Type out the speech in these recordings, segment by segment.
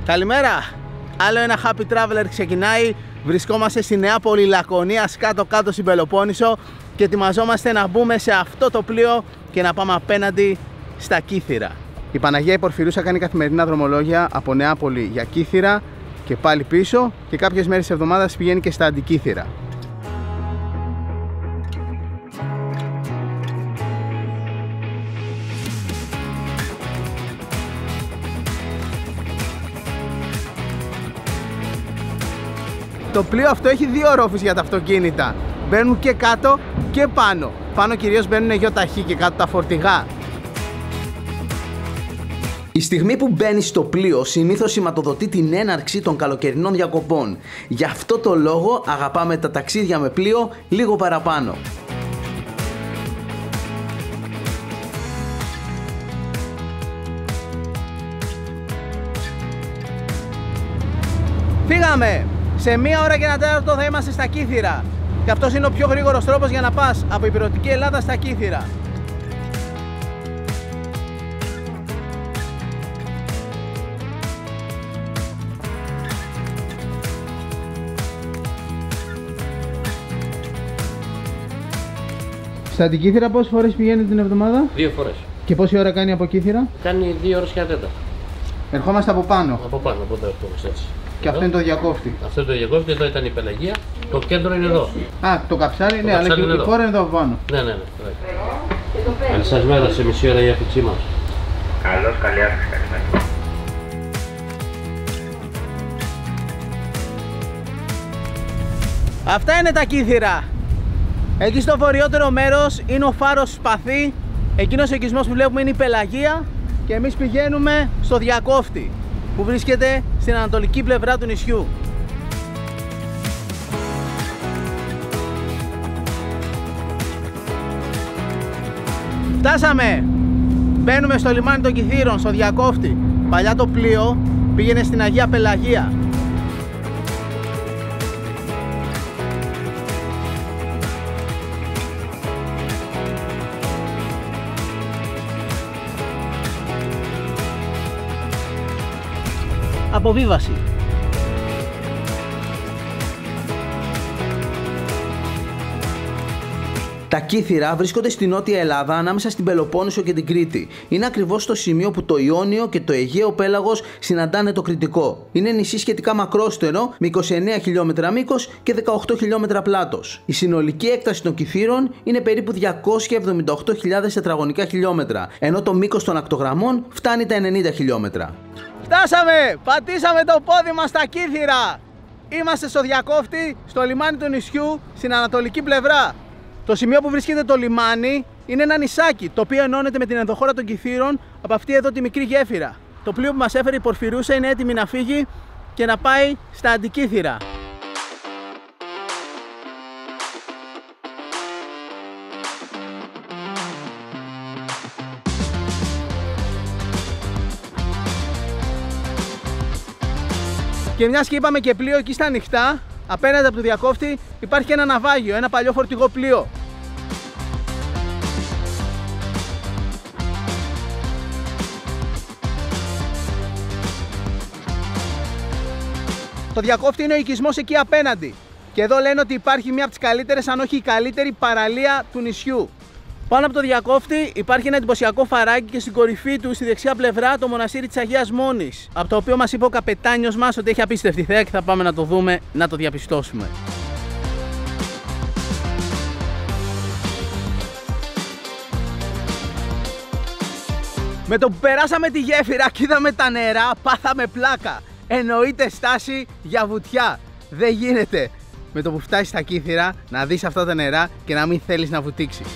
Καλημέρα! Άλλο ένα Happy Traveler ξεκινάει. Βρισκόμαστε στη Νεάπολη Λακωνίας, κάτω-κάτω στην Πελοπόννησο και ετοιμαζόμαστε να μπούμε σε αυτό το πλοίο και να πάμε απέναντι στα Κύθυρα. Η Παναγία η Πορφυρούσα κάνει καθημερινά δρομολόγια από Νεάπολη για Κύθυρα και πάλι πίσω και κάποιες μέρες της εβδομάδας πηγαίνει και στα Αντικύθυρα. Το πλοίο αυτό έχει δύο ορόφους για τα αυτοκίνητα. Μπαίνουν και κάτω και πάνω. Πάνω κυρίως μπαίνουν γεωταχή και κάτω τα φορτηγά. Η στιγμή που μπαίνει στο πλοίο συνήθως σηματοδοτεί την έναρξη των καλοκαιρινών διακοπών. Γι' αυτό το λόγο αγαπάμε τα ταξίδια με πλοίο λίγο παραπάνω. Φύγαμε! Σε 1 ώρα και 1 τέταρτο θα είμαστε στα Κύθυρα. Και αυτός είναι ο πιο γρήγορος τρόπος για να πας από ηπειρωτική Ελλάδα στα Κύθυρα. Στα Αντικύθυρα πόσες φορές πηγαίνετε την εβδομάδα? 2 φορές. Και πόση ώρα κάνει από Κύθυρα? Κάνει 2 ώρες και 1 τέταρτο. Ερχόμαστε από πάνω. Από πάνω, από εδώ ερχόμαστε έτσι. Και αυτό είναι το διακόφτη. Αυτό είναι το διακόφτη, εδώ ήταν η Πελαγία. Το κέντρο είναι εδώ. Α, το καψάρι, ναι, αλλά και η χώρα είναι εδώ από πάνω. Ναι. Καλή σας μέρα, σε μισή ώρα η αφήξή μας. Καλώς, καλή άφηξη, καλημέρα. Αυτά είναι τα Κύθυρα. Εκεί στο βορειότερο μέρος είναι ο φάρος Σπαθή. Εκείνος ο οικισμός που βλέπουμε είναι η Πελαγία. Και εμείς πηγαίνουμε στο διακόφτη που βρίσκεται στην ανατολική πλευρά του νησιού. Φτάσαμε! Μπαίνουμε στο λιμάνι των Κυθύρων, στο διακόφτη. Παλιά το πλοίο πήγαινε στην Αγία Πελαγία. Αποβίβαση. Τα Κύθυρα βρίσκονται στη Νότια Ελλάδα ανάμεσα στην Πελοπόννησο και την Κρήτη. Είναι ακριβώς στο σημείο που το Ιόνιο και το Αιγαίο πέλαγος συναντάνε το Κρητικό. Είναι νησί σχετικά μακρόστερο με 29 χιλιόμετρα μήκος και 18 χιλιόμετρα πλάτος. Η συνολική έκταση των Κυθύρων είναι περίπου 278.000 τετραγωνικά χιλιόμετρα, ενώ το μήκος των ακτογραμμών φτάνει τα 90 χιλιόμετρα. Φτάσαμε! Πατήσαμε το πόδι μας στα Κύθυρα! Είμαστε στο διακόφτη, στο λιμάνι του νησιού, στην ανατολική πλευρά. Το σημείο που βρίσκεται το λιμάνι είναι ένα νησάκι, το οποίο ενώνεται με την ενδοχώρα των Κυθύρων από αυτή εδώ τη μικρή γέφυρα. Το πλοίο που μας έφερε η Πορφυρούσα είναι έτοιμη να φύγει και να πάει στα Αντικύθυρα. Και μιας και είπαμε και πλοίο εκεί στα ανοιχτά, απέναντι από το διακόφτη υπάρχει ένα ναυάγιο, ένα παλιό φορτηγό πλοίο. Το διακόφτη είναι ο οικισμός εκεί απέναντι. Και εδώ λένε ότι υπάρχει μία από τις καλύτερες, αν όχι η καλύτερη παραλία του νησιού. Πάνω από το διακόφτη υπάρχει ένα εντυπωσιακό φαράγγι και στην κορυφή του, στη δεξιά πλευρά, το μοναστήρι της Αγίας Μόνης. Από το οποίο μας είπε ο καπετάνιος μας ότι έχει απίστευτη θέα και θα πάμε να το δούμε, να το διαπιστώσουμε. Με το που περάσαμε τη γέφυρα και είδαμε τα νερά, πάθαμε πλάκα. Εννοείται στάση για βουτιά. Δεν γίνεται με το που φτάσεις στα Κύθυρα να δεις αυτά τα νερά και να μην θέλεις να βουτήξεις.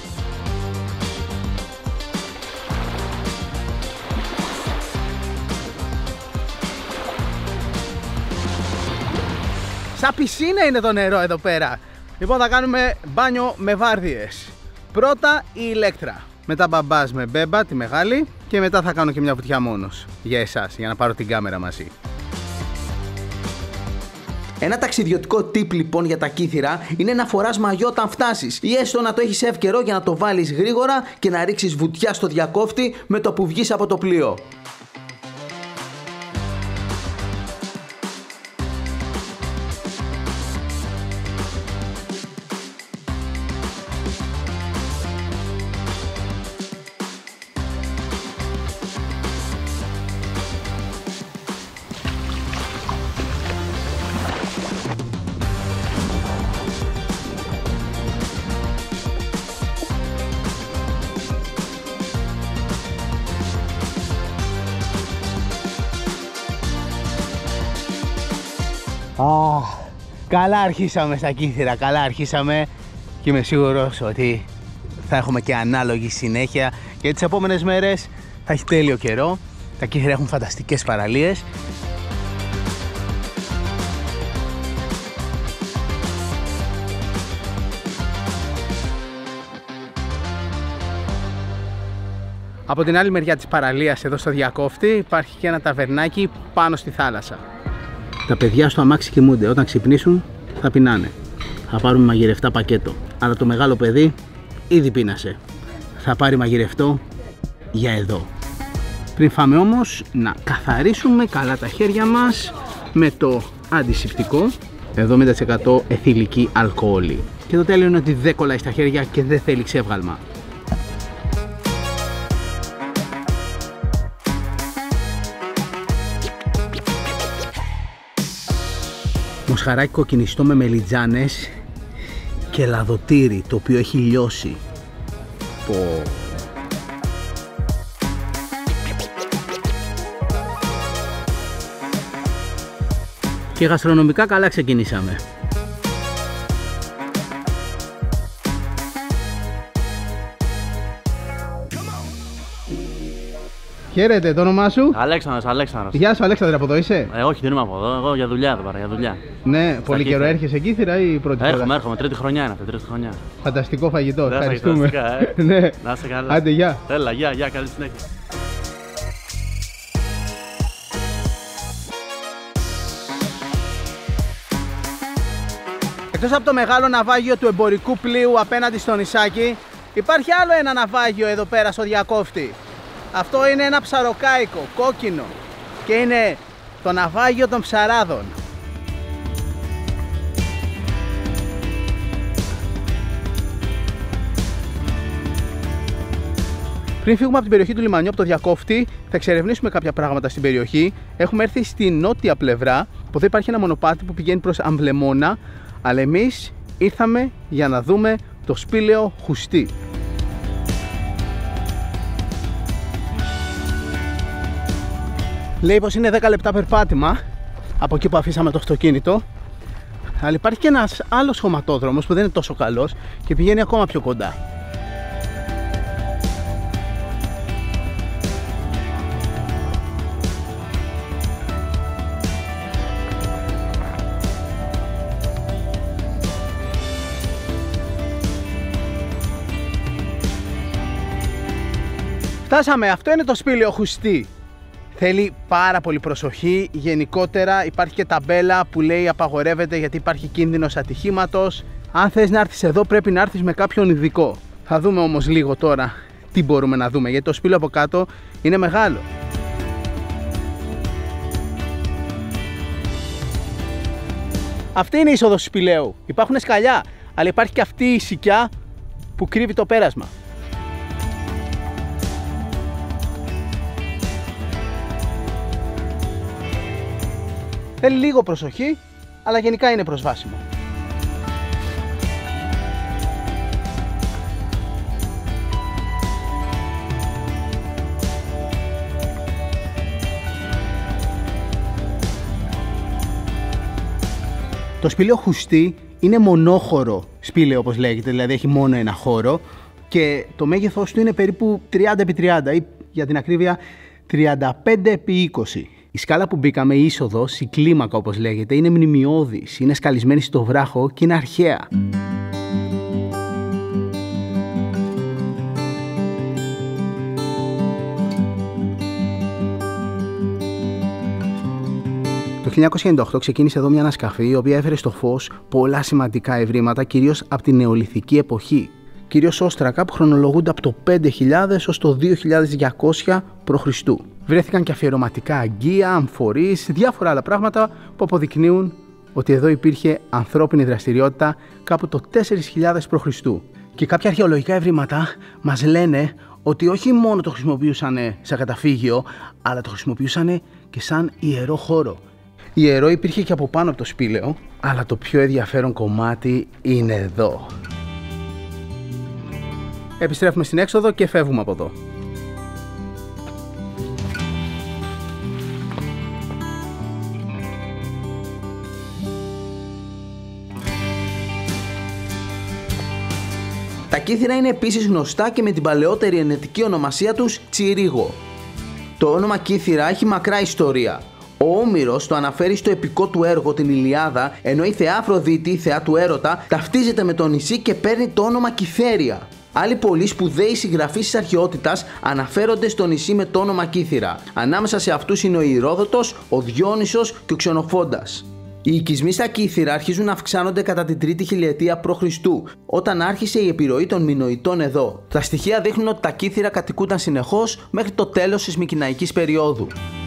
Σαν πισίνα είναι το νερό εδώ πέρα. Λοιπόν, θα κάνουμε μπάνιο με βάρδιες. Πρώτα η Ηλέκτρα. Μετά μπαμπάς με μπέμπα, τη μεγάλη. Και μετά θα κάνω και μια βουτιά μόνος. Για εσάς, για να πάρω την κάμερα μαζί. Ένα ταξιδιωτικό tip λοιπόν για τα Κύθυρα είναι να φοράς μαγιό όταν φτάσεις ή έστω να το έχεις εύκαιρο για να το βάλεις γρήγορα και να ρίξεις βουτιά στο διακόφτη με το που βγεις από το πλοίο. Καλά αρχίσαμε στα Κύθυρα, καλά αρχίσαμε και είμαι σίγουρος ότι θα έχουμε και ανάλογη συνέχεια και τις επόμενες μέρες θα έχει τέλειο καιρό. Τα Κύθυρα έχουν φανταστικές παραλίες. Από την άλλη μεριά της παραλίας, εδώ στο Διακόφτη, υπάρχει και ένα ταβερνάκι πάνω στη θάλασσα. Τα παιδιά στο αμάξι κοιμούνται. Όταν ξυπνήσουν θα πεινάνε. Θα πάρουμε μαγειρευτά πακέτο. Αλλά το μεγάλο παιδί ήδη πείνασε. Θα πάρει μαγειρευτό για εδώ. Πριν φάμε όμως, καθαρίσουμε καλά τα χέρια μας με το αντισηπτικό 70% αιθιλική αλκοόλη. Και το τέλειο είναι ότι δεν κολλάει στα χέρια και δεν θέλει ξεύγαλμα. Μοσχαράκι κοκκινιστό με μελιτζάνες και λαδοτήρι, το οποίο έχει λιώσει. Και γαστρονομικά καλά ξεκινήσαμε. Χαίρετε, το όνομά σου? Αλέξανδρος. Γεια σου, Αλέξανδρε, από εδώ είσαι? Όχι, δεν είμαι από εδώ. Εγώ για δουλειά εδώ πέρα, για δουλειά. Ναι, πολύ καιρό έρχεσαι εκεί, Κύθυρα, ή πρώτη φορά? Έρχομαι, τρίτη χρονιά είναι αυτή, τρίτη χρονιά. Φανταστικό φαγητό, ευχαριστούμε. Φανταστικά, Ναι. Να είσαι καλά. Άντε, γεια. Έλα, γεια, καλή συνέχεια. Εκτός από το μεγάλο ναυάγιο του εμπορικού πλοίου απέναντι στο νησάκι, υπάρχει άλλο ένα ναυάγιο εδώ πέρα στο Διακόφτη. Αυτό είναι ένα ψαροκάικο, κόκκινο, και είναι το ναυάγιο των ψαράδων. Πριν φύγουμε από την περιοχή του λιμανιού, από το Διακόφτη, θα εξερευνήσουμε κάποια πράγματα στην περιοχή. Έχουμε έρθει στη νότια πλευρά, που εδώ υπάρχει ένα μονοπάτι που πηγαίνει προς Αμβλεμόνα, αλλά εμείς ήρθαμε για να δούμε το σπήλαιο Χουστή. Λέει πως είναι 10 λεπτά περπάτημα από εκεί που αφήσαμε το αυτοκίνητο, αλλά υπάρχει και ένας άλλος χωματόδρομος που δεν είναι τόσο καλός και πηγαίνει ακόμα πιο κοντά. Φτάσαμε, αυτό είναι το σπήλαιο Χουστή. Θέλει πάρα πολύ προσοχή. Γενικότερα υπάρχει και ταμπέλα που λέει απαγορεύεται γιατί υπάρχει κίνδυνος ατυχήματος. Αν θες να έρθεις εδώ πρέπει να έρθεις με κάποιον ειδικό. Θα δούμε όμως λίγο τώρα τι μπορούμε να δούμε, γιατί το σπήλαιο από κάτω είναι μεγάλο. Αυτή είναι η είσοδος του σπηλαίου. Υπάρχουν σκαλιά, αλλά υπάρχει και αυτή η σικιά που κρύβει το πέρασμα. Θέλει λίγο προσοχή, αλλά γενικά είναι προσβάσιμο. Το σπήλαιο Χουστή είναι μονόχωρο σπήλαιο, όπως λέγεται, δηλαδή έχει μόνο ένα χώρο και το μέγεθος του είναι περίπου 30x30 ή για την ακρίβεια 35x20. Η σκάλα που μπήκαμε, η είσοδος, η κλίμακα όπως λέγεται, είναι μνημειώδης, είναι σκαλισμένη στο βράχο και είναι αρχαία. Το 1998 ξεκίνησε εδώ μια ανασκαφή η οποία έφερε στο φως πολλά σημαντικά ευρήματα, κυρίως από την νεολιθική εποχή. Κυρίως όστρακα που χρονολογούνται από το 5000 ως το 2200 π.Χ. Βρέθηκαν και αφιερωματικά αγγεία, αμφορείς, διάφορα άλλα πράγματα που αποδεικνύουν ότι εδώ υπήρχε ανθρώπινη δραστηριότητα κάπου το 4000 π.Χ. Και κάποια αρχαιολογικά ευρήματα μας λένε ότι όχι μόνο το χρησιμοποιούσαν σαν καταφύγιο, αλλά το χρησιμοποιούσαν και σαν ιερό χώρο. Ιερό υπήρχε και από πάνω από το σπήλαιο, αλλά το πιο ενδιαφέρον κομμάτι είναι εδώ. Επιστρέφουμε στην έξοδο και φεύγουμε από εδώ. Κύθυρα είναι επίσης γνωστά και με την παλαιότερη ενετική ονομασία τους Τσιρίγο. Το όνομα Κύθυρα έχει μακρά ιστορία. Ο Όμηρος το αναφέρει στο επικό του έργο την Ηλιάδα, ενώ η θεά Αφροδίτη, η θεά του έρωτα, ταυτίζεται με το νησί και παίρνει το όνομα Κυθέρια. Άλλοι πολλοί σπουδαίοι συγγραφείς της αρχαιότητας αναφέρονται στο νησί με το όνομα Κύθυρα. Ανάμεσα σε αυτούς είναι ο Ηρόδοτος, ο Διόνυσος και ο Ξενοφόντας. Οι οικισμοί στα Κύθυρα αρχίζουν να αυξάνονται κατά την 3η χιλιετία π.Χ., όταν άρχισε η επιρροή των Μινωητών εδώ. Τα στοιχεία δείχνουν ότι τα Κύθυρα κατοικούνταν συνεχώς μέχρι το τέλος της Μικηναϊκής περίοδου.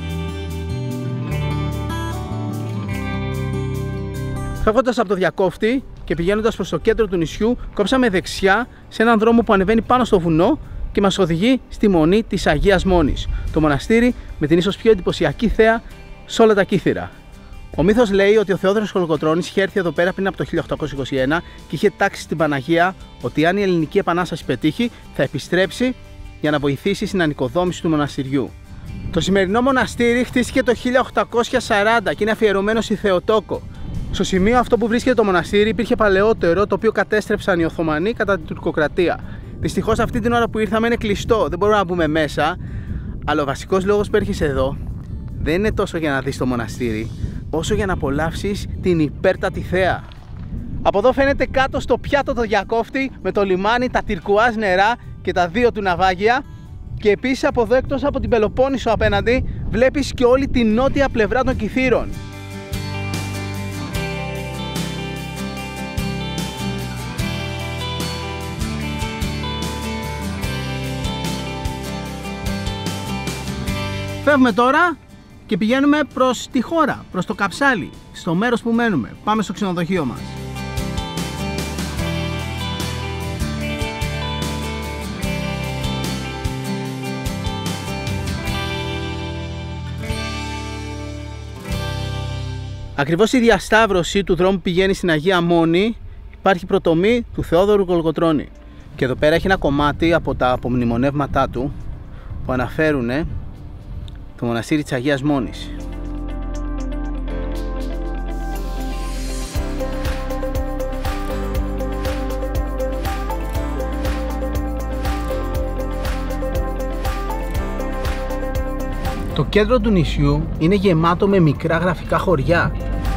Φεύγοντας από το διακόφτη και πηγαίνοντας προς το κέντρο του νησιού, κόψαμε δεξιά σε έναν δρόμο που ανεβαίνει πάνω στο βουνό και μας οδηγεί στη μονή της Αγίας Μόνης, το μοναστήρι με την ίσως πιο εντυπωσιακή θέα σε όλα τα Κύθυρα. Ο μύθος λέει ότι ο Θεόδωρος Κολοκοτρώνης είχε έρθει εδώ πέρα πριν από το 1821 και είχε τάξει στην Παναγία ότι αν η Ελληνική Επανάσταση πετύχει, θα επιστρέψει για να βοηθήσει στην ανοικοδόμηση του μοναστηριού. Το σημερινό μοναστήρι χτίστηκε το 1840 και είναι αφιερωμένο στη Θεοτόκο. Στο σημείο αυτό που βρίσκεται το μοναστήρι υπήρχε παλαιότερο, το οποίο κατέστρεψαν οι Οθωμανοί κατά την τουρκοκρατία. Δυστυχώς αυτή την ώρα που ήρθαμε είναι κλειστό, δεν μπορούμε να μπούμε μέσα. Αλλά ο βασικός λόγος που έρχεσαι εδώ δεν είναι τόσο για να δεις το μοναστήρι, όσο για να απολαύσεις την υπέρτατη θέα. Από εδώ φαίνεται κάτω στο πιάτο το διακόφτη με το λιμάνι, τα τυρκουάζ νερά και τα δύο του ναυάγια. Και επίσης από εδώ, εκτός από την Πελοπόννησο απέναντι, βλέπεις και όλη την νότια πλευρά των Κυθύρων. Φεύγουμε τώρα και πηγαίνουμε προς τη χώρα, προς το Καψάλι, στο μέρος που μένουμε. Πάμε στο ξενοδοχείο μας. Ακριβώς στη διασταύρωση του δρόμου που πηγαίνει στην Αγία Μόνη υπάρχει προτομή του Θεόδωρου Κολοκοτρώνη. Και εδώ πέρα έχει ένα κομμάτι από τα απομνημονεύματά του που αναφέρουν το μοναστήρι της Αγίας Μόνης. Το κέντρο του νησιού είναι γεμάτο με μικρά γραφικά χωριά.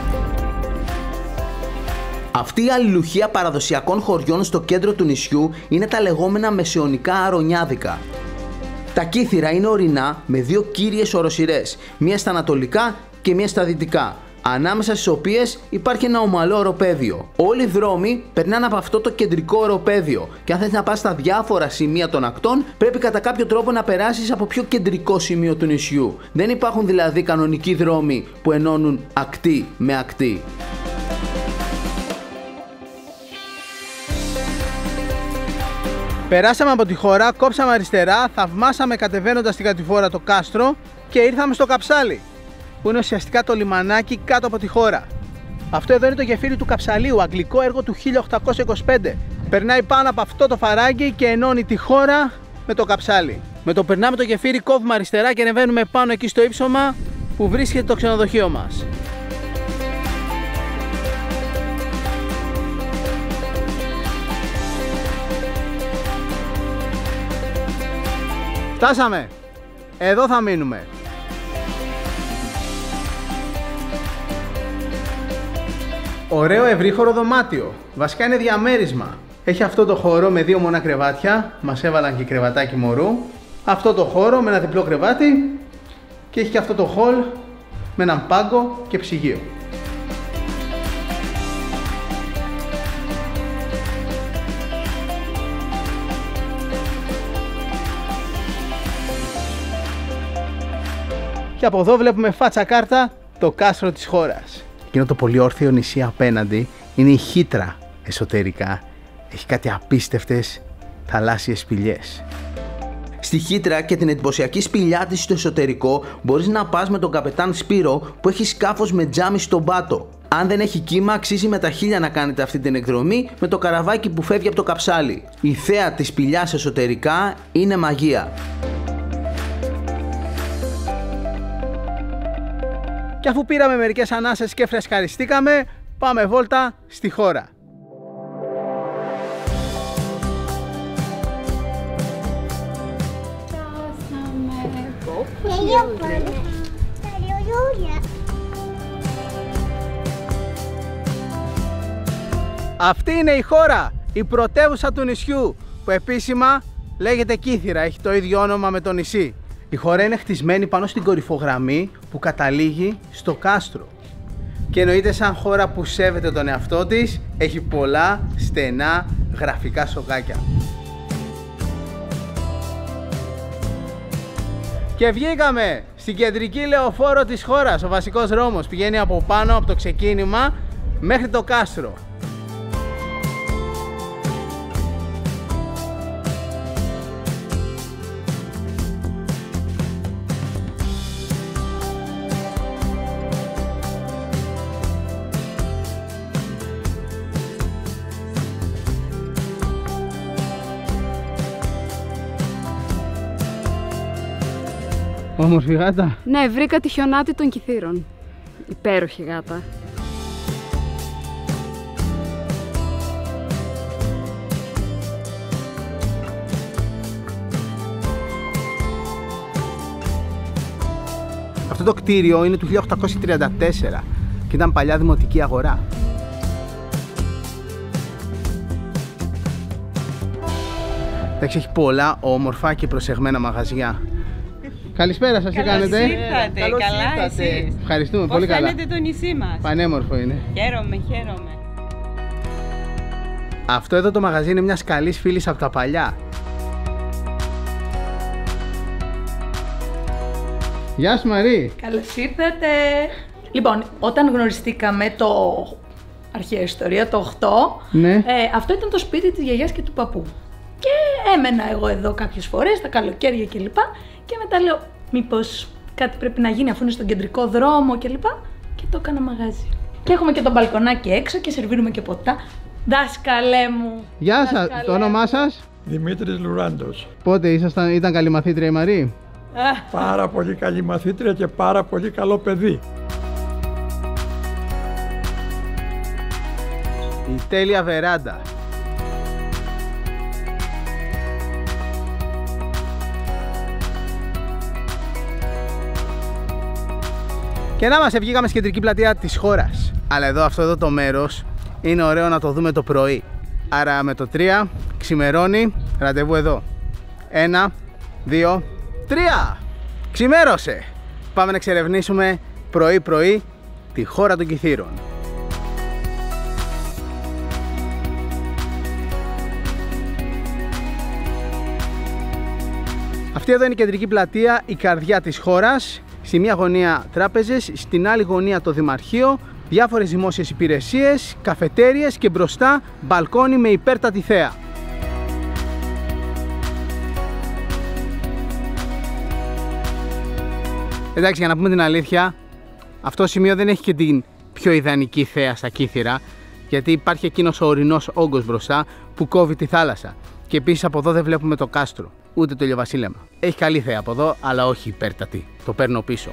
Αυτή η αλληλουχία παραδοσιακών χωριών στο κέντρο του νησιού είναι τα λεγόμενα μεσαιωνικά αρωνιάδικα. Τα Κύθυρα είναι ορεινά με δύο κύριες οροσειρές, μία στα ανατολικά και μία στα δυτικά, ανάμεσα στις οποίες υπάρχει ένα ομαλό οροπέδιο. Όλοι οι δρόμοι περνάνε από αυτό το κεντρικό οροπέδιο και αν θες να πας στα διάφορα σημεία των ακτών, πρέπει κατά κάποιο τρόπο να περάσεις από πιο κεντρικό σημείο του νησιού. Δεν υπάρχουν δηλαδή κανονικοί δρόμοι που ενώνουν ακτή με ακτή. Περάσαμε από τη χώρα, κόψαμε αριστερά, θαυμάσαμε κατεβαίνοντας την κατηφόρα το κάστρο και ήρθαμε στο Καψάλι, που είναι ουσιαστικά το λιμανάκι κάτω από τη χώρα. Αυτό εδώ είναι το γεφύρι του Καψαλίου, αγγλικό έργο του 1825. Περνάει πάνω από αυτό το φαράγγι και ενώνει τη χώρα με το Καψάλι. Με το περνάμε το γεφύρι, κόβουμε αριστερά και ανεβαίνουμε πάνω εκεί στο ύψωμα που βρίσκεται το ξενοδοχείο μας. Φτάσαμε! Εδώ θα μείνουμε. Ωραίο ευρύχωρο δωμάτιο. Βασικά είναι διαμέρισμα. Έχει αυτό το χώρο με δύο μονά κρεβάτια. Μας έβαλαν και κρεβατάκι μωρού. Αυτό το χώρο με ένα διπλό κρεβάτι. Και έχει και αυτό το χολ με έναν πάγκο και ψυγείο. Και από εδώ βλέπουμε φάτσα κάρτα το κάστρο της χώρας. Εκείνο το πολύ όρθιο νησί απέναντι είναι η Χήτρα εσωτερικά. Έχει κάτι απίστευτες θαλάσσιες σπηλιές. Στη Χήτρα και την εντυπωσιακή σπηλιά της στο εσωτερικό μπορείς να πας με τον καπετάν Σπύρο που έχει σκάφος με τζάμι στον πάτο. Αν δεν έχει κύμα, αξίζει με τα χίλια να κάνετε αυτή την εκδρομή με το καραβάκι που φεύγει από το Καψάλι. Η θέα της σπηλιάς εσωτερικά είναι μαγεία. Και αφού πήραμε μερικές ανάσες και φρεσκαριστήκαμε, πάμε βόλτα στη χώρα. Αυτή είναι η χώρα, η πρωτεύουσα του νησιού, που επίσημα λέγεται Κύθυρα, έχει το ίδιο όνομα με το νησί. Η χώρα είναι χτισμένη πάνω στην κορυφογραμμή που καταλήγει στο κάστρο. Και εννοείται σαν χώρα που σέβεται τον εαυτό της, έχει πολλά στενά γραφικά σοκάκια. Και βγήκαμε στην κεντρική λεωφόρο της χώρας. Ο βασικός δρόμος πηγαίνει από πάνω, από το ξεκίνημα μέχρι το κάστρο. Όμορφη γάτα. Ναι, βρήκα τη χιονάτη των Κυθύρων. Υπέροχη γάτα. Αυτό το κτίριο είναι του 1834 και ήταν παλιά δημοτική αγορά. Εντάξει, έχει πολλά όμορφα και προσεγμένα μαγαζιά. Καλησπέρα σας, τι κάνετε? Καλώς ήρθατε, καλά εσείς. Ευχαριστούμε, πολύ καλά. Πώς φαίνεται το νησί μας? Πανέμορφο είναι. Χαίρομαι. Αυτό εδώ το μαγαζί είναι μιας καλής φίλης από τα παλιά. Γεια σου Μαρή. Καλώς ήρθατε. Λοιπόν, όταν γνωριστήκαμε το αρχαία ιστορία, το 8, Ναι. Αυτό ήταν το σπίτι της γιαγιάς και του παππού. Και έμενα εγώ εδώ κάποιες φορές, τα καλοκαίρια κλπ. Και μετά λέω, μήπως κάτι πρέπει να γίνει αφού είναι στον κεντρικό δρόμο κλπ. Και το έκανα μαγάζι. Και έχουμε και το μπαλκονάκι έξω και σερβίρουμε και ποτά. Δάσκαλέ μου. Γεια σας, το όνομά σας? Δημήτρης Λουράντος. Πότε ήταν καλή μαθήτρια η Μαρή? Πάρα πολύ καλή μαθήτρια και πάρα πολύ καλό παιδί. Η τέλεια βεράντα. Και να μας βγήκαμε στην κεντρική πλατεία της χώρας. Αλλά εδώ, αυτό εδώ το μέρος είναι ωραίο να το δούμε το πρωί. Άρα με το 3 ξημερώνει, ραντεβού εδώ. 1, 2, 3! Ξημέρωσε! Πάμε να εξερευνήσουμε πρωί-πρωί τη χώρα των Κυθύρων. Αυτή εδώ είναι η κεντρική πλατεία, η καρδιά της χώρας. Στη μία γωνία τράπεζες, στην άλλη γωνία το δημαρχείο, διάφορες δημόσιες υπηρεσίες, καφετέριες και μπροστά μπαλκόνι με υπέρτατη θέα. Εντάξει, για να πούμε την αλήθεια, αυτό το σημείο δεν έχει και την πιο ιδανική θέα στα Κύθυρα, γιατί υπάρχει εκείνος ο ορεινός όγκος μπροστά που κόβει τη θάλασσα. Και επίσης από εδώ δεν βλέπουμε το κάστρο, ούτε το ηλιοβασίλεμα. Έχει καλή θέα από εδώ, αλλά όχι υπέρτατη. Το παίρνω πίσω.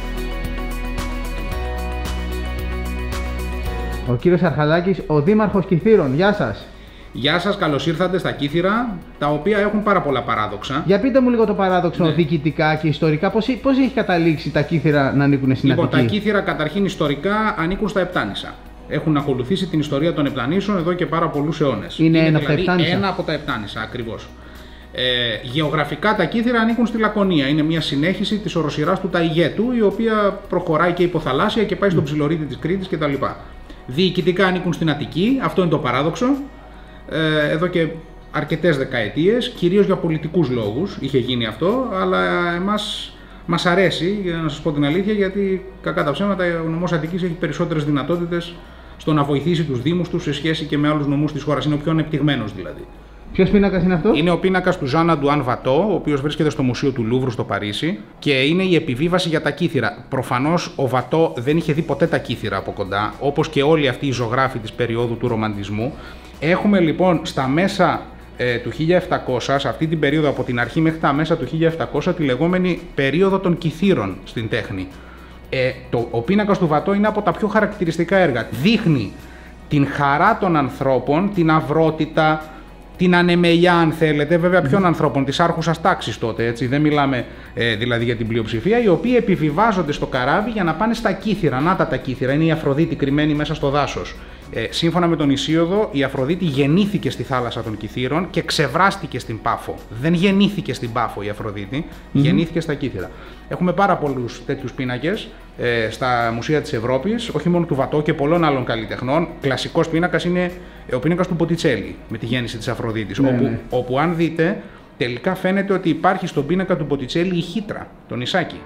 Ο κύριος Αρχαλάκης, ο Δήμαρχος Κυθύρων. Γεια σας. Γεια σας, καλώς ήρθατε στα Κύθυρα, τα οποία έχουν πάρα πολλά παράδοξα. Για πείτε μου λίγο το παράδοξο διοικητικά και ιστορικά. Πώς έχει καταλήξει τα Κύθυρα να ανήκουν στην Αττική? Λοιπόν, τα Κύθυρα καταρχήν ιστορικά ανήκουν στα Επτάνησα. Έχουν ακολουθήσει την ιστορία των Επτανήσων εδώ και πάρα πολλούς αιώνες. Είναι ένα δηλαδή από τα Επτάνησα. Ένα από τα Επτάνησα, ακριβώς. Γεωγραφικά τα Κύθυρα ανήκουν στη Λακωνία. Είναι μια συνέχιση της οροσειράς του Ταϊγέτου, η οποία προχωράει και υποθαλάσσια και πάει στον ψιλορίτη της Κρήτης κτλ. Διοικητικά ανήκουν στην Αττική, αυτό είναι το παράδοξο. Εδώ και αρκετές δεκαετίες, κυρίως για πολιτικούς λόγους είχε γίνει αυτό, αλλά εμάς μας αρέσει, για να σας πω την αλήθεια, γιατί κακά τα ψέματα ο νομός Αττικής έχει περισσότερες δυνατότητες στο να βοηθήσει τους δήμους τους σε σχέση και με άλλους νομούς της χώρας. Είναι ο πιο ανεπτυγμένος δηλαδή. Ποιος πίνακας είναι αυτό? Είναι ο πίνακας του Ζαν Αντουάν Βατό, ο οποίος βρίσκεται στο Μουσείο του Λούβρου στο Παρίσι και είναι η επιβίβαση για τα Κύθυρα. Προφανώς ο Βατό δεν είχε δει ποτέ τα Κύθυρα από κοντά, όπως και όλοι αυτοί οι ζωγράφοι της περίοδου του ρομαντισμού. Έχουμε λοιπόν στα μέσα του 1700, σε αυτή την περίοδο από την αρχή μέχρι τα μέσα του 1700, τη λεγόμενη περίοδο των Κυθύρων στην τέχνη. Ο πίνακας του Βατό είναι από τα πιο χαρακτηριστικά έργα. Δείχνει την χαρά των ανθρώπων, την αυρότητα, την ανεμελιά, αν θέλετε, βέβαια ποιων ανθρώπων, της άρχουσας τάξης τότε, έτσι, δεν μιλάμε δηλαδή για την πλειοψηφία, οι οποίοι επιβιβάζονται στο καράβι για να πάνε στα Κύθυρα. Να τα Κύθυρα, είναι η Αφροδίτη κρυμμένη μέσα στο δάσος. Σύμφωνα με τον Ησίωδο, η Αφροδίτη γεννήθηκε στη θάλασσα των Κυθύρων και ξεβράστηκε στην Πάφο. Δεν γεννήθηκε στην Πάφο η Αφροδίτη, γεννήθηκε στα Κύθυρα. Έχουμε πάρα πολλούς τέτοιους πίνακες στα μουσεία της Ευρώπης, όχι μόνο του Βατό και πολλών άλλων καλλιτεχνών. Κλασικός πίνακας είναι ο πίνακας του Μποτιτσέλη με τη γέννηση της Αφροδίτης. Όπου αν δείτε, τελικά φαίνεται ότι υπάρχει στον πίνακα του Μποτιτσέλη η Χήτρα, το νησάκι.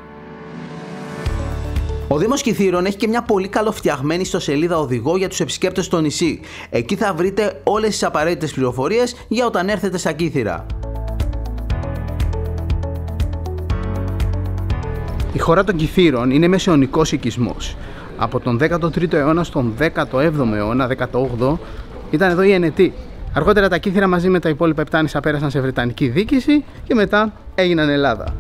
Ο Δήμος Κυθύρων έχει και μια πολύ καλοφτιαγμένη ιστοσελίδα οδηγό για τους επισκέπτες στο νησί. Εκεί θα βρείτε όλες τις απαραίτητες πληροφορίες για όταν έρθετε στα Κύθυρα. Η χώρα των Κυθύρων είναι μεσαιωνικός οικισμός. Από τον 13ο αιώνα στον 17ο αιώνα, 18ο, ήταν εδώ οι Ενετοί. Αργότερα τα Κύθυρα μαζί με τα υπόλοιπα Επτάνησα πέρασαν σε Βρετανική δίκηση και μετά έγιναν Ελλάδα.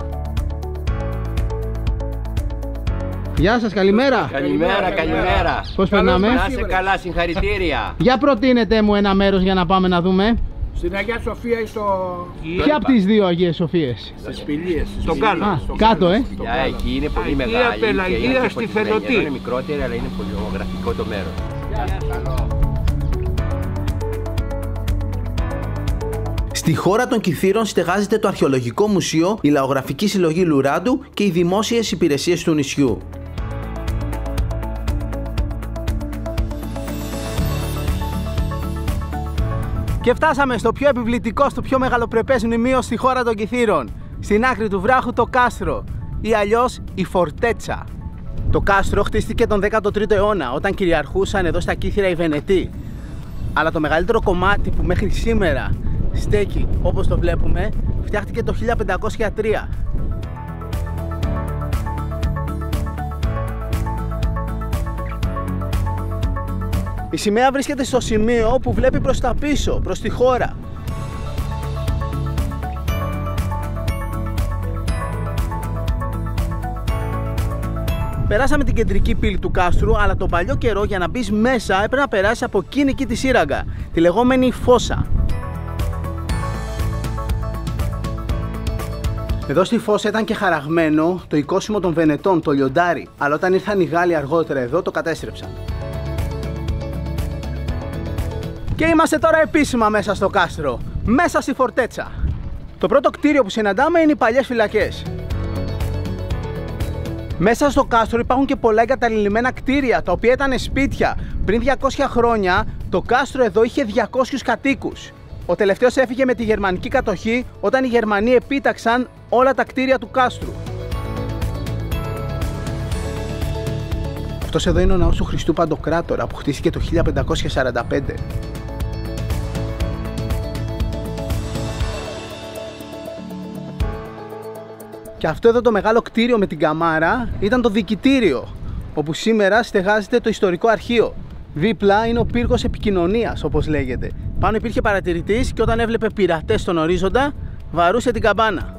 Γεια σας, καλημέρα. Καλημέρα. Πώς περνάμε? Να είσαι καλά, συγχαρητήρια. Για προτείνετε μου ένα μέρος για να πάμε να δούμε. Στην Αγία Σοφία ή στο... Ποια από τις δύο Αγίες Σοφίες? Στις Πηλίες. Στον κάτω. Κάτω, Εκεί είναι πολύ μεγάλη. Αγία Πελαγία στη Φεδωτή. Είναι μικρότερη, αλλά είναι πολύ γραφικό το μέρος. Στη χώρα των Κυθύρων στεγάζεται το Αρχαιολογικό Μουσείο, η Λαογραφική Συλλογή Λουράντου και οι δημόσιες υπηρεσίες του νησιού. Και φτάσαμε στο πιο επιβλητικό, στο πιο μεγαλοπρεπές μνημείο στη χώρα των Κυθύρων. Στην άκρη του βράχου το κάστρο, ή αλλιώς η Φορτέτσα. Το κάστρο χτίστηκε τον 13ο αιώνα, όταν κυριαρχούσαν εδώ στα Κύθυρα οι Βενετοί. Αλλά το μεγαλύτερο κομμάτι που μέχρι σήμερα στέκει όπως το βλέπουμε, φτιάχτηκε το 1503. Η σημαία βρίσκεται στο σημείο που βλέπει προς τα πίσω, προς τη χώρα. Περάσαμε την κεντρική πύλη του κάστρου, αλλά τον παλιό καιρό για να μπεις μέσα έπρεπε να περάσει από εκείνη εκεί τη σύραγγα, τη λεγόμενη φώσα. Εδώ στη φώσα ήταν και χαραγμένο το οικόσιμο των Βενετών, το λιοντάρι, αλλά όταν ήρθαν οι Γάλλοι αργότερα εδώ το κατέστρεψαν. Και είμαστε τώρα επίσημα μέσα στο κάστρο, μέσα στη Φορτέτσα. Το πρώτο κτίριο που συναντάμε είναι οι παλιές φυλακές. Μέσα στο κάστρο υπάρχουν και πολλά εγκαταλειμμένα κτίρια, τα οποία ήταν σπίτια. Πριν 200 χρόνια το κάστρο εδώ είχε 200 κατοίκους. Ο τελευταίος έφυγε με τη γερμανική κατοχή όταν οι Γερμανοί επίταξαν όλα τα κτίρια του κάστρου. Αυτός εδώ είναι ο ναός του Χριστού Παντοκράτορα που χτίστηκε το 1545. Και αυτό εδώ το μεγάλο κτίριο με την καμάρα ήταν το δικητήριο, όπου σήμερα στεγάζεται το ιστορικό αρχείο. Δίπλα είναι ο πύργος επικοινωνίας, όπως λέγεται. Πάνω υπήρχε παρατηρητής και όταν έβλεπε πειρατές στον ορίζοντα, βαρούσε την καμπάνα.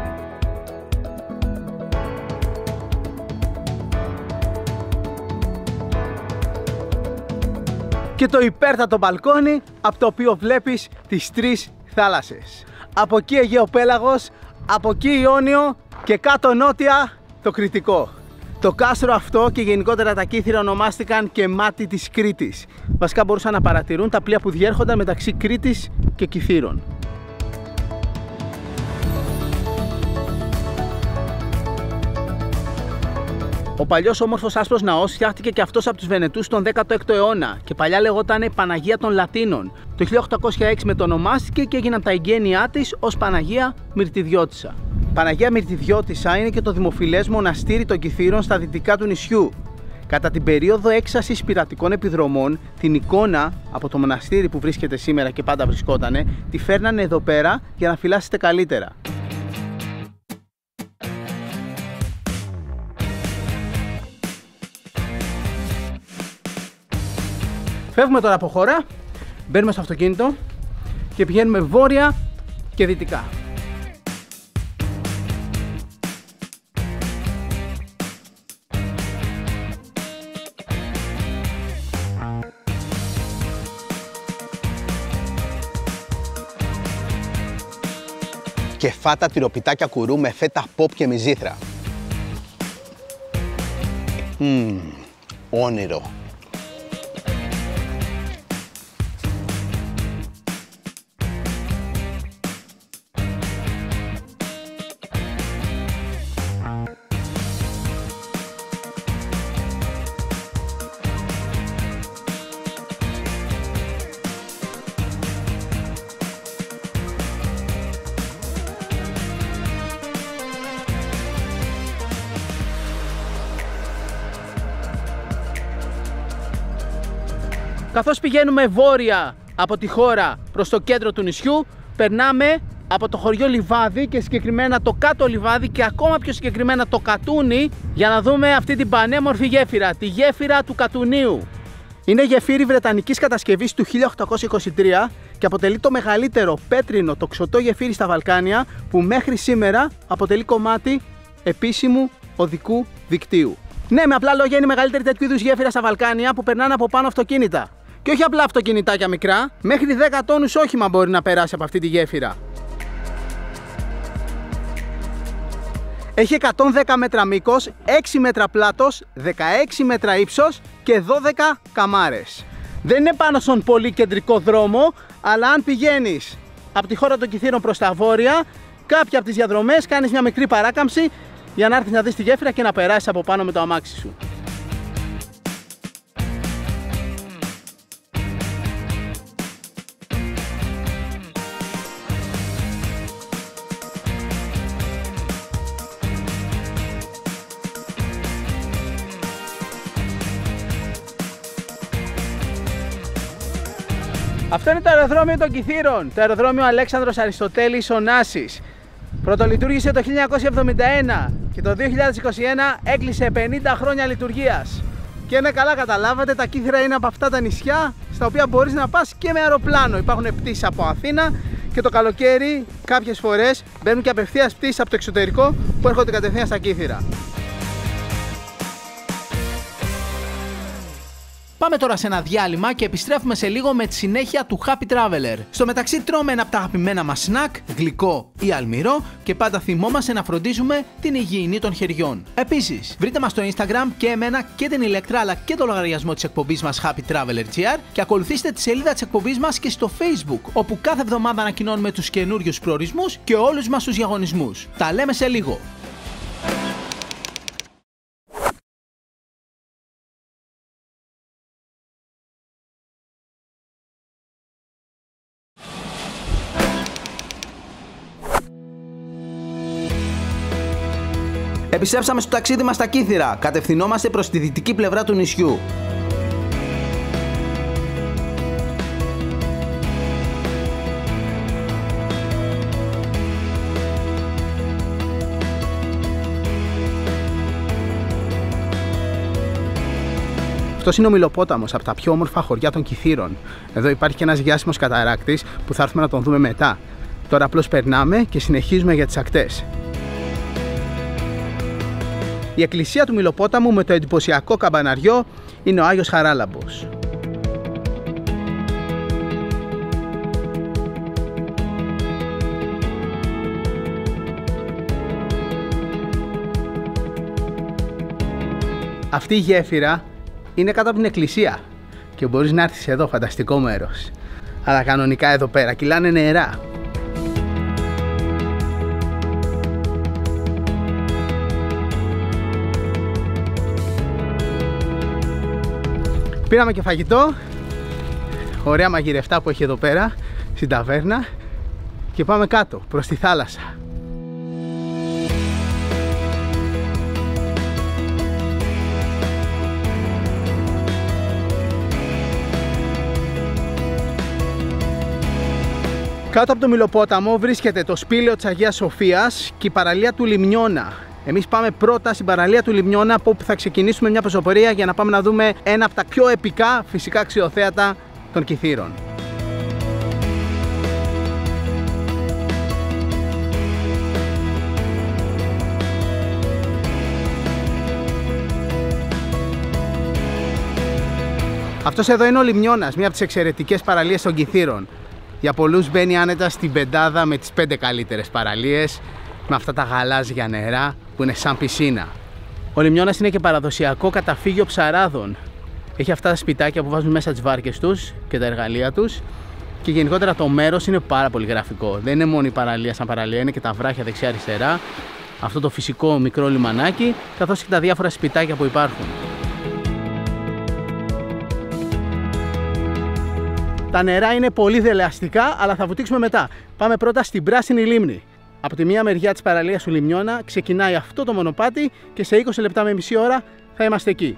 Και το υπέρτατο μπαλκόνι, από το οποίο βλέπεις τις τρεις θάλασσες. Από εκεί Αιγαίο Πέλαγος, από εκεί Ιόνιο και κάτω νότια το Κρητικό. Το κάστρο αυτό και γενικότερα τα Κύθυρα ονομάστηκαν και μάτι της Κρήτης. Βασικά μπορούσαν να παρατηρούν τα πλοία που διέρχονταν μεταξύ Κρήτης και Κυθύρων. Ο παλιός όμορφος άσπρος ναός φτιάχτηκε και αυτός από τους Βενετούς τον 16ο αιώνα και παλιά λεγόταν Παναγία των Λατίνων. Το 1806 μετονομάστηκε και έγιναν τα εγγένειά της ως Παναγία Μυρτιδιώτισσα. Παναγία Μυρτιδιώτισσα είναι και το δημοφιλές μοναστήρι των Κυθύρων στα δυτικά του νησιού. Κατά την περίοδο έξασης πειρατικών επιδρομών, την εικόνα από το μοναστήρι που βρίσκεται σήμερα και πάντα βρισκότανε, τη φέρνανε εδώ πέρα για να φυλάσσετε καλύτερα. Φεύγουμε τώρα από χώρα, μπαίνουμε στο αυτοκίνητο και πηγαίνουμε βόρεια και δυτικά. και φάτα τυροπιτάκια κουρού με φέτα pop και μυζήθρα. Όνειρο. Καθώς πηγαίνουμε βόρεια από τη χώρα προς το κέντρο του νησιού, περνάμε από το χωριό Λιβάδι και συγκεκριμένα το κάτω Λιβάδι και ακόμα πιο συγκεκριμένα το Κατούνι, για να δούμε αυτή την πανέμορφη γέφυρα, τη γέφυρα του Κατουνίου. Είναι γεφύρι βρετανικής κατασκευής του 1823 και αποτελεί το μεγαλύτερο πέτρινο τοξωτό γεφύρι στα Βαλκάνια που μέχρι σήμερα αποτελεί κομμάτι επίσημου οδικού δικτύου. Ναι, με απλά λόγια είναι η μεγαλύτερη τέτοιου είδους γέφυρα στα Βαλκάνια που περνάνε από πάνω αυτοκίνητα. Και όχι απλά αυτοκινητάκια μικρά, μέχρι 10 τόνους όχημα μπορεί να περάσει από αυτή τη γέφυρα. Έχει 110 μέτρα μήκος, 6 μέτρα πλάτος, 16 μέτρα ύψος και 12 καμάρες. Δεν είναι πάνω στον πολύ κεντρικό δρόμο, αλλά αν πηγαίνεις από τη χώρα των Κιθήρων προς τα βόρεια, κάποια από τις διαδρομές κάνεις μια μικρή παράκαμψη για να έρθεις να δεις τη γέφυρα και να περάσεις από πάνω με το αμάξι σου. Αυτό είναι το αεροδρόμιο των Κιθήρων, το αεροδρόμιο Αλέξανδρος Αριστοτέλης Ωνάσης. Πρωτολειτουργήσε το 1971 και το 2021 έκλεισε 50 χρόνια λειτουργίας. Και είναι καλά καταλάβατε, τα Κύθυρα είναι από αυτά τα νησιά στα οποία μπορείς να πας και με αεροπλάνο. Υπάρχουν πτήσεις από Αθήνα και το καλοκαίρι κάποιες φορές μπαίνουν και απευθείας πτήσεις από το εξωτερικό που έρχονται κατευθείαν στα Κύθυρα. Πάμε τώρα σε ένα διάλειμμα και επιστρέφουμε σε λίγο με τη συνέχεια του Happy Traveler. Στο μεταξύ τρώμε ένα από τα αγαπημένα μας σνακ, γλυκό ή αλμυρό και πάντα θυμόμαστε να φροντίζουμε την υγιεινή των χεριών. Επίσης, βρείτε μας στο Instagram και εμένα και την Ηλεκτρά αλλά και το λογαριασμό της εκπομπής μας Happy Traveler GR και ακολουθήστε τη σελίδα της εκπομπής μας και στο Facebook, όπου κάθε εβδομάδα ανακοινώνουμε τους καινούριους προορισμούς και όλους μας τους διαγωνισμούς. Τα λέμε σε λίγο. Επιστρέψαμε στο ταξίδι μας στα Κύθυρα. Κατευθυνόμαστε προς τη δυτική πλευρά του νησιού. Αυτός είναι ο Μυλοπόταμος, από τα πιο όμορφα χωριά των Κιθήρων. Εδώ υπάρχει και ένας διάσημος καταράκτης που θα έρθουμε να τον δούμε μετά. Τώρα απλώς περνάμε και συνεχίζουμε για τις ακτές. Η εκκλησία του Μυλοπόταμου με το εντυπωσιακό καμπαναριό είναι ο Άγιος Χαράλαμπος. Αυτή η γέφυρα είναι κάτω από την εκκλησία και μπορείς να έρθεις εδώ, φανταστικό μέρος. Αλλά κανονικά εδώ πέρα κυλάνε νερά. Πήραμε και φαγητό, ωραία μαγειρευτά που έχει εδώ πέρα στην ταβέρνα και πάμε κάτω προς τη θάλασσα. Κάτω από το Μυλοπόταμο βρίσκεται το σπήλαιο της Αγίας Σοφίας και η παραλία του Λιμνιώνα. Εμείς πάμε πρώτα στην παραλία του Λιμνιώνα, από όπου θα ξεκινήσουμε μια πεζοπορία για να πάμε να δούμε ένα από τα πιο επικά φυσικά αξιοθέατα των Κιθήρων. Αυτός εδώ είναι ο Λιμνιώνας, μια από τις εξαιρετικές παραλίες των Κιθήρων. Για πολλούς μπαίνει άνετα στην πεντάδα με τις 5 καλύτερες παραλίες, με αυτά τα γαλάζια νερά που είναι σαν πισίνα. Ο Λιμνιώνας είναι και παραδοσιακό καταφύγιο ψαράδων. Έχει αυτά τα σπιτάκια που βάζουν μέσα τις βάρκες τους και τα εργαλεία τους. Και γενικότερα το μέρος είναι πάρα πολύ γραφικό. Δεν είναι μόνο η παραλία σαν παραλία, είναι και τα βράχια δεξιά-αριστερά. Αυτό το φυσικό μικρό λιμανάκι, καθώς και τα διάφορα σπιτάκια που υπάρχουν. Τα νερά είναι πολύ δελεαστικά, αλλά θα βουτήξουμε μετά. Πάμε πρώτα στην Πράσινη Λίμνη. Από τη μία μεριά της παραλίας του Λιμνιώνα ξεκινάει αυτό το μονοπάτι και σε 20 λεπτά με μισή ώρα θα είμαστε εκεί.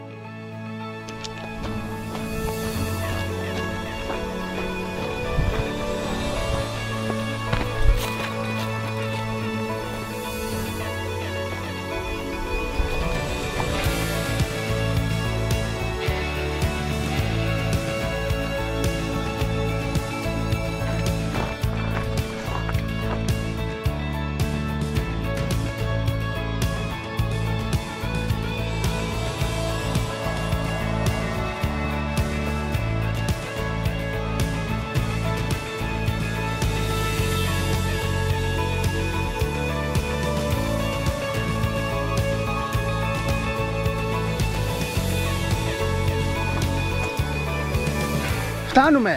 Φτάνουμε!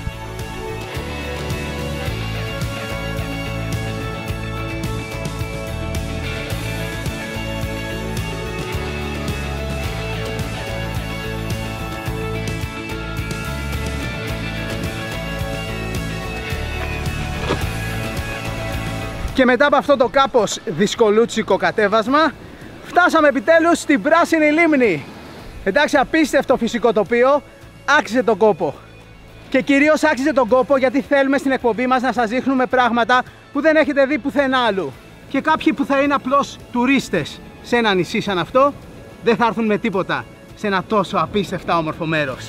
Και μετά από αυτό το κάπως δυσκολούτσικο κατέβασμα, φτάσαμε επιτέλους στην Πράσινη Λίμνη. Εντάξει, απίστευτο φυσικό τοπίο, άξιζε τον κόπο. Και κυρίως άξιζε τον κόπο γιατί θέλουμε στην εκπομπή μας να σας δείχνουμε πράγματα που δεν έχετε δει πουθενά άλλου. Και κάποιοι που θα είναι απλώς τουρίστες σε ένα νησί σαν αυτό, δεν θα έρθουν με τίποτα σε ένα τόσο απίστευτα όμορφο μέρος.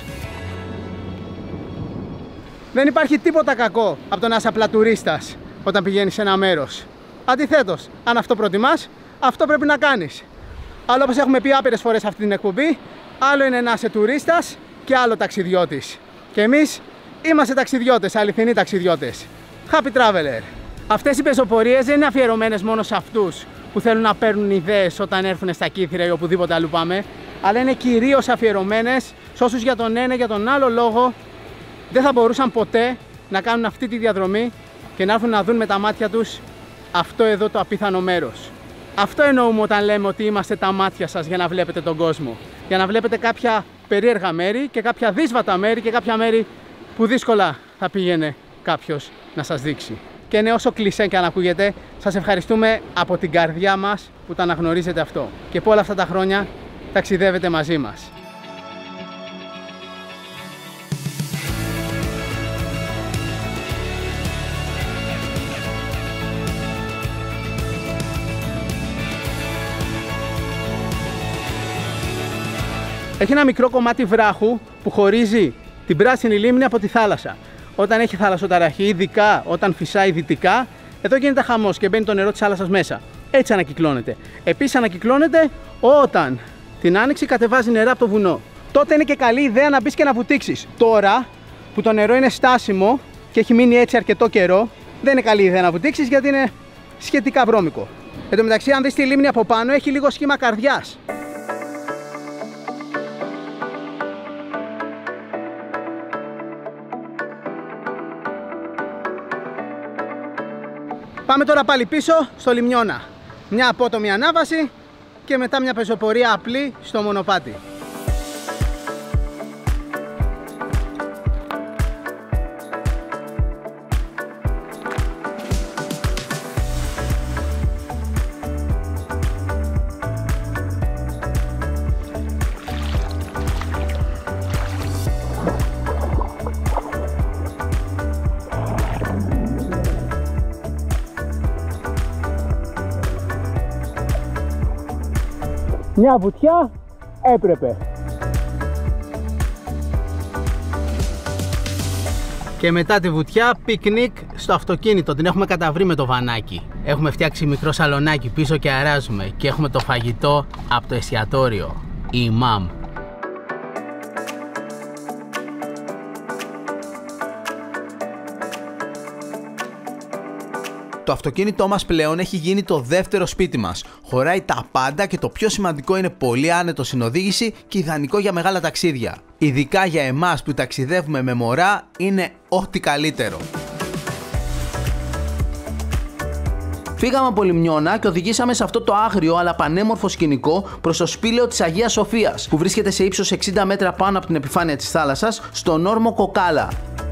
Δεν υπάρχει τίποτα κακό από το να είσαι απλά τουρίστας όταν πηγαίνεις σε ένα μέρος. Αντιθέτως, αν αυτό προτιμάς, αυτό πρέπει να κάνεις. Αλλά όπως έχουμε πει άπειρες φορές αυτή την εκπομπή, άλλο είναι να είσαι τουρίστας και άλλο ταξιδιώτης. Και εμείς είμαστε ταξιδιώτες, αληθινοί ταξιδιώτες. Happy Traveler. Αυτές οι πεζοπορίες δεν είναι αφιερωμένες μόνο σε αυτούς που θέλουν να παίρνουν ιδέες όταν έρθουν στα Κύθυρα ή οπουδήποτε αλλού πάμε, αλλά είναι κυρίως αφιερωμένες σε όσους για τον ένα ή για τον άλλο λόγο δεν θα μπορούσαν ποτέ να κάνουν αυτή τη διαδρομή και να έρθουν να δουν με τα μάτια τους αυτό εδώ το απίθανο μέρος. Αυτό εννοούμε όταν λέμε ότι είμαστε τα μάτια σας για να βλέπετε τον κόσμο. Για να βλέπετε κάποια περίεργα μέρη και κάποια δύσβατα μέρη και κάποια μέρη που δύσκολα θα πήγαινε κάποιος να σας δείξει. Και ναι, όσο κλισέ και αν ακούγεται, σας ευχαριστούμε από την καρδιά μας που τα αναγνωρίζετε αυτό και που όλα αυτά τα χρόνια ταξιδεύετε μαζί μας. Έχει ένα μικρό κομμάτι βράχου που χωρίζει την Πράσινη Λίμνη από τη θάλασσα. Όταν έχει θαλασσοταραχή, ειδικά όταν φυσάει δυτικά, εδώ γίνεται χαμός και μπαίνει το νερό της θάλασσας μέσα. Έτσι ανακυκλώνεται. Επίσης ανακυκλώνεται όταν την άνοιξη κατεβάζει νερά από το βουνό. Τότε είναι και καλή ιδέα να μπεις και να βουτήξεις. Τώρα που το νερό είναι στάσιμο και έχει μείνει έτσι αρκετό καιρό, δεν είναι καλή ιδέα να βουτήξεις γιατί είναι σχετικά βρώμικο. Εν τω μεταξύ, αν δεις τη λίμνη από πάνω, έχει λίγο σχήμα καρδιάς. Πάμε τώρα πάλι πίσω στο Λιμνιώνα. Μια απότομη ανάβαση και μετά μια πεζοπορία απλή στο μονοπάτι. Μια βουτιά έπρεπε. Και μετά τη βουτιά, πικνίκ στο αυτοκίνητο. Την έχουμε καταβρει με το βανάκι. Έχουμε φτιάξει μικρό σαλονάκι πίσω και αράζουμε. Και έχουμε το φαγητό από το εστιατόριο, η Imam. Το αυτοκίνητό μας πλέον έχει γίνει το δεύτερο σπίτι μας. Χωράει τα πάντα και το πιο σημαντικό είναι πολύ άνετο στην οδήγηση και ιδανικό για μεγάλα ταξίδια. Ειδικά για εμάς που ταξιδεύουμε με μωρά είναι ό,τι καλύτερο. Φύγαμε από Λιμνιώνα και οδηγήσαμε σε αυτό το άγριο αλλά πανέμορφο σκηνικό προς το σπήλαιο της Αγίας Σοφίας, που βρίσκεται σε ύψος 60 μέτρα πάνω από την επιφάνεια της θάλασσας, στον όρμο Κοκάλα.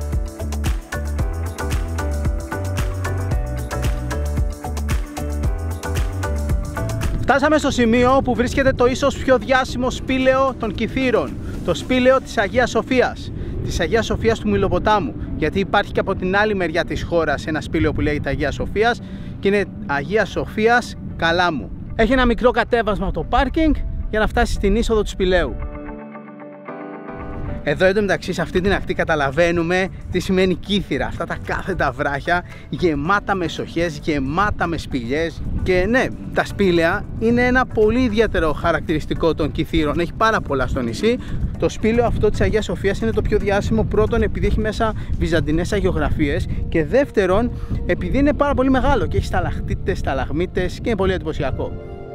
Φτάσαμε στο σημείο που βρίσκεται το ίσως πιο διάσημο σπήλαιο των Κιθήρων, το σπήλαιο της Αγίας Σοφίας, της Αγίας Σοφίας του Μηλοποτάμου, γιατί υπάρχει και από την άλλη μεριά της χώρας ένα σπήλαιο που λέγεται Αγία Σοφίας και είναι Αγία Σοφίας Καλάμου. Έχει ένα μικρό κατέβασμα από το πάρκινγκ για να φτάσει στην είσοδο του σπηλαίου. Εδώ εντωμεταξύ σε αυτή την ακτή καταλαβαίνουμε τι σημαίνει Κύθυρα. Αυτά τα κάθετα βράχια γεμάτα με σοχές, γεμάτα με σπηλιές. Και ναι, τα σπήλαια είναι ένα πολύ ιδιαίτερο χαρακτηριστικό των Κιθήρων. Έχει πάρα πολλά στο νησί. Το σπήλαιο αυτό της Αγίας Σοφίας είναι το πιο διάσημο, πρώτον επειδή έχει μέσα βυζαντινές αγιογραφίες και δεύτερον επειδή είναι πάρα πολύ μεγάλο και έχει σταλακτίτες, σταλαγμίτες και είναι πολύ εντυπωσιακό.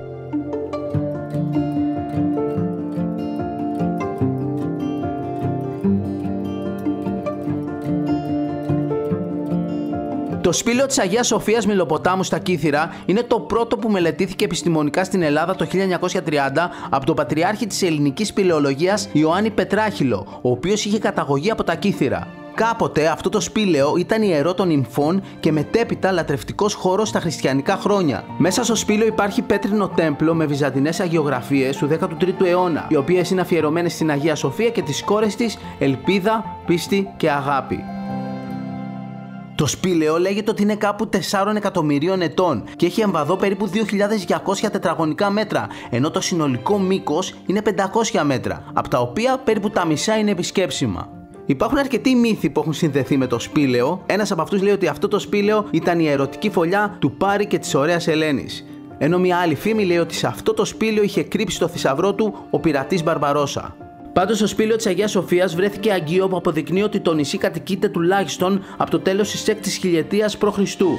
Το σπήλαιο της Αγίας Σοφίας Μηλοποτάμου στα Κύθυρα είναι το πρώτο που μελετήθηκε επιστημονικά στην Ελλάδα το 1930 από τον πατριάρχη της ελληνικής σπηλαιολογίας Ιωάννη Πετράχυλο, ο οποίος είχε καταγωγή από τα Κύθυρα. Κάποτε αυτό το σπήλαιο ήταν ιερό των νυμφών και μετέπειτα λατρευτικός χώρος στα χριστιανικά χρόνια. Μέσα στο σπήλαιο υπάρχει πέτρινο τέμπλο με βυζαντινές αγιογραφίες του 13ου αιώνα, οι οποίες είναι αφιερωμένες στην Αγία Σοφία και τις κόρες της Ελπίδα, Πίστη και Αγάπη. Το σπήλαιο λέγεται ότι είναι κάπου 4 εκατομμυρίων ετών και έχει εμβαδό περίπου 2.200 τετραγωνικά μέτρα, ενώ το συνολικό μήκος είναι 500 μέτρα, από τα οποία περίπου τα μισά είναι επισκέψιμα. Υπάρχουν αρκετοί μύθοι που έχουν συνδεθεί με το σπήλαιο. Ένας από αυτούς λέει ότι αυτό το σπήλαιο ήταν η ερωτική φωλιά του Πάρη και της ωραίας Ελένης. Ενώ μια άλλη φήμη λέει ότι σε αυτό το σπήλαιο είχε κρύψει το θησαυρό του ο πειρατής Μπαρμπαρόσα. Πάντως στο σπήλαιο της Αγίας Σοφίας βρέθηκε αγγείο που αποδεικνύει ότι το νησί κατοικείται τουλάχιστον από το τέλος της 6ης χιλιετίας π.Χ.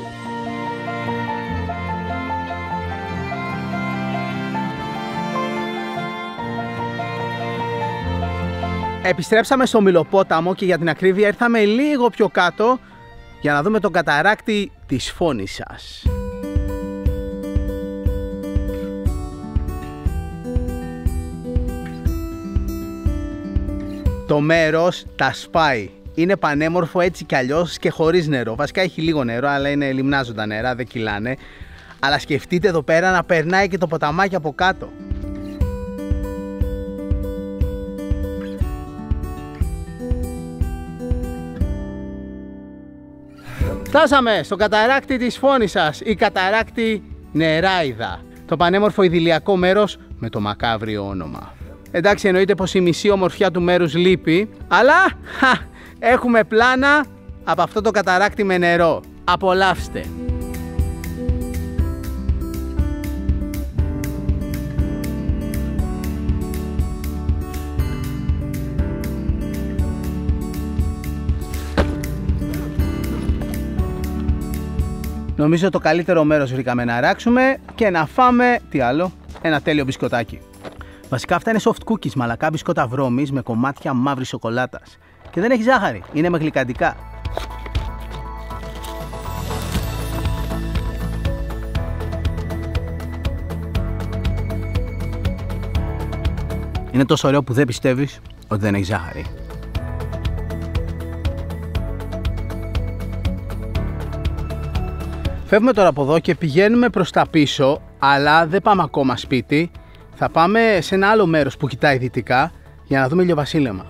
Επιστρέψαμε στο Μηλοπόταμο και για την ακρίβεια ήρθαμε λίγο πιο κάτω για να δούμε τον καταράκτη της Φώνισσας. Το μέρος τα σπάει. Είναι πανέμορφο έτσι κι αλλιώς και χωρίς νερό. Βασικά έχει λίγο νερό, αλλά είναι λιμνάζοντα νερά, δεν κυλάνε. Αλλά σκεφτείτε εδώ πέρα να περνάει και το ποταμάκι από κάτω. Φτάσαμε στο καταράκτη της Φώνισσας, η καταράκτη Νεράιδα. Το πανέμορφο ιδηλιακό μέρος με το μακάβριο όνομα. Εντάξει, εννοείται πως η μισή ομορφιά του μέρους λείπει, αλλά έχουμε πλάνα από αυτό το καταράκτη με νερό. Απολαύστε! Νομίζω το καλύτερο μέρος βρήκαμε να αράξουμε και να φάμε, τι άλλο, ένα τέλειο μπισκοτάκι. Βασικά αυτά είναι soft cookies, μαλακά μπισκότα βρώμης με κομμάτια μαύρης σοκολάτας. Και δεν έχει ζάχαρη, είναι με γλυκαντικά. Είναι τόσο ωραίο που δεν πιστεύεις ότι δεν έχει ζάχαρη. Φεύγουμε τώρα από εδώ και πηγαίνουμε προς τα πίσω, αλλά δεν πάμε ακόμα σπίτι. Θα πάμε σε ένα άλλο μέρος που κοιτάει δυτικά για να δούμε ηλιοβασίλεμα.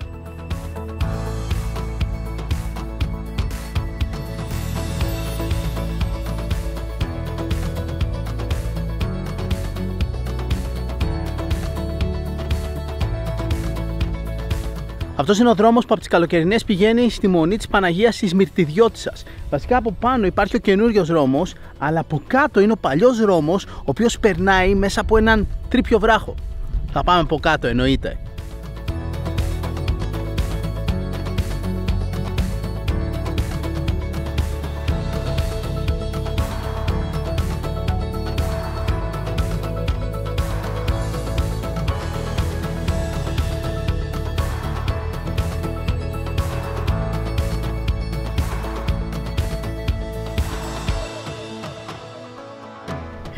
Αυτός είναι ο δρόμος που από τις καλοκαιρινές πηγαίνει στη Μονή της Παναγίας της Μυρτιδιώτισσας. Βασικά από πάνω υπάρχει ο καινούριος δρόμος, αλλά από κάτω είναι ο παλιός δρόμος, ο οποίος περνάει μέσα από έναν τρίπιο βράχο. Θα πάμε από κάτω, εννοείται.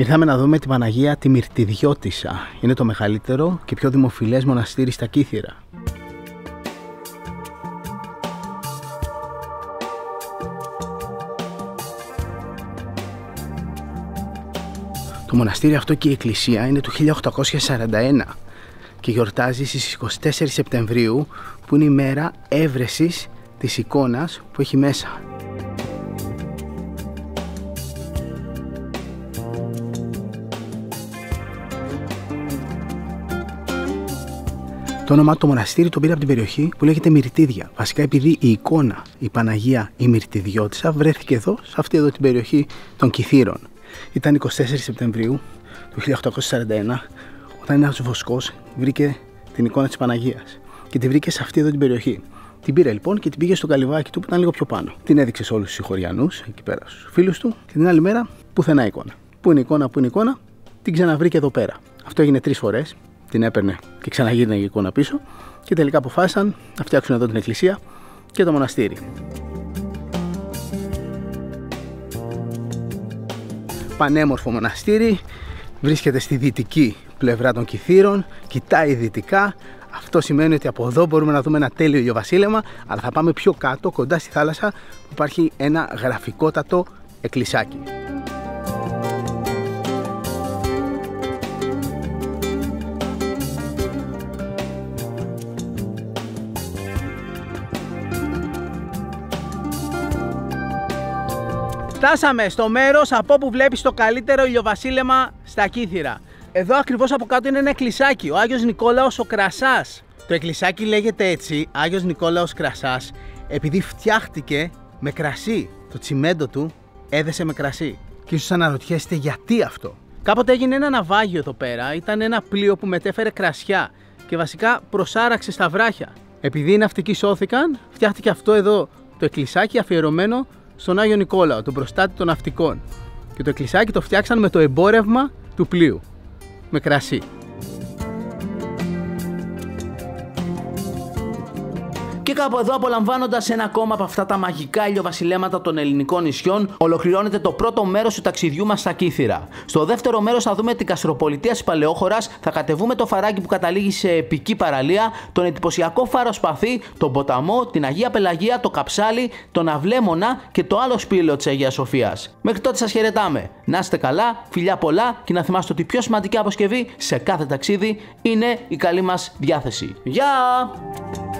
Ήρθαμε να δούμε την Παναγία τη Μυρτιδιώτισσα. Είναι το μεγαλύτερο και πιο δημοφιλές μοναστήρι στα Κύθυρα. Το μοναστήρι αυτό και η εκκλησία είναι του 1841 και γιορτάζει στις 24 Σεπτεμβρίου, που είναι η μέρα έβρεσης της εικόνας που έχει μέσα. Το όνομα του μοναστήρι το πήρε από την περιοχή που λέγεται Μυρτίδια. Βασικά επειδή η εικόνα, η Παναγία η Μυρτιδιώτισσα, βρέθηκε εδώ, σε αυτή εδώ την περιοχή των Κυθύρων. Ήταν 24 Σεπτεμβρίου του 1841, όταν ένας βοσκός βρήκε την εικόνα της Παναγίας και τη βρήκε σε αυτή εδώ την περιοχή. Την πήρε λοιπόν και την πήγε στο καλυβάκι του που ήταν λίγο πιο πάνω. Την έδειξε σε όλους τους συγχωριανούς, εκεί πέρα στους φίλους του, και την άλλη μέρα πουθενά εικόνα. Πού είναι η εικόνα, πού είναι η εικόνα, την ξαναβρήκε εδώ πέρα. Αυτό έγινε 3 φορές. Την έπαιρνε και ξαναγύρναγε η εικόνα πίσω και τελικά αποφάσισαν να φτιάξουν εδώ την εκκλησία και το μοναστήρι. Πανέμορφο μοναστήρι, βρίσκεται στη δυτική πλευρά των Κυθύρων, κοιτάει δυτικά. Αυτό σημαίνει ότι από εδώ μπορούμε να δούμε ένα τέλειο ηλιοβασίλεμα, αλλά θα πάμε πιο κάτω, κοντά στη θάλασσα, που υπάρχει ένα γραφικότατο εκκλησάκι. Φτάσαμε στο μέρος από όπου βλέπεις το καλύτερο ηλιοβασίλεμα στα Κύθυρα. Εδώ ακριβώς από κάτω είναι ένα εκκλησάκι, ο Άγιος Νικόλαος ο Κρασάς. Το εκκλησάκι λέγεται έτσι, Άγιος Νικόλαος Κρασάς, επειδή φτιάχτηκε με κρασί. Το τσιμέντο του έδεσε με κρασί. Και ίσως αναρωτιέστε γιατί αυτό. Κάποτε έγινε ένα ναυάγιο εδώ πέρα, ήταν ένα πλοίο που μετέφερε κρασιά και βασικά προσάραξε στα βράχια. Επειδή οι ναυτικοί σώθηκαν, φτιάχτηκε αυτό εδώ το εκκλησάκι αφιερωμένο στον Άγιο Νικόλαο, τον προστάτη των ναυτικών. Και το εκκλησάκι το φτιάξαν με το εμπόρευμα του πλοίου, με κρασί. Και κάπου εδώ, απολαμβάνοντας ένα ακόμα από αυτά τα μαγικά ηλιοβασιλέματα των ελληνικών νησιών, ολοκληρώνεται το πρώτο μέρος του ταξιδιού μας στα Κύθυρα. Στο δεύτερο μέρος θα δούμε την καστροπολιτεία της Παλαιόχωρας, θα κατεβούμε το φαράκι που καταλήγει σε επική παραλία, τον εντυπωσιακό φάρο Σπαθή, τον ποταμό, την Αγία Πελαγία, το Καψάλι, τον Αυλέμονα και το άλλο σπήλαιο της Αγίας Σοφίας. Μέχρι τότε σας χαιρετάμε. Να είστε καλά, φιλιά πολλά και να θυμάστε ότι η πιο σημαντική αποσκευή σε κάθε ταξίδι είναι η καλή μας διάθεση. Γεια!